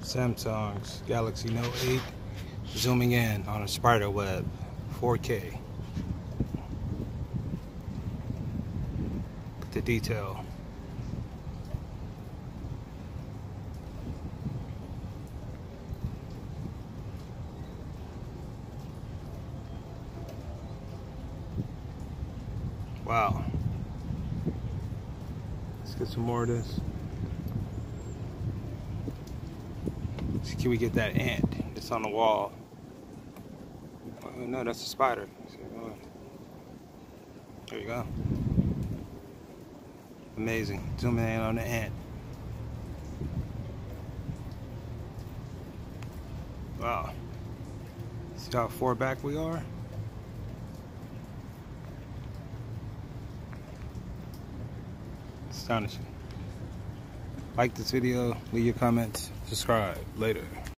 Samsung's Galaxy Note 8 zooming in on a spider web, 4K. Look at the detail. Wow. Let's get some more of this. See, can we get that ant that's on the wall? Oh, no, that's a spider. There you go. Amazing. Zooming in on the ant. Wow. See how far back we are? Astonishing. Like this video, leave your comments, subscribe. Later.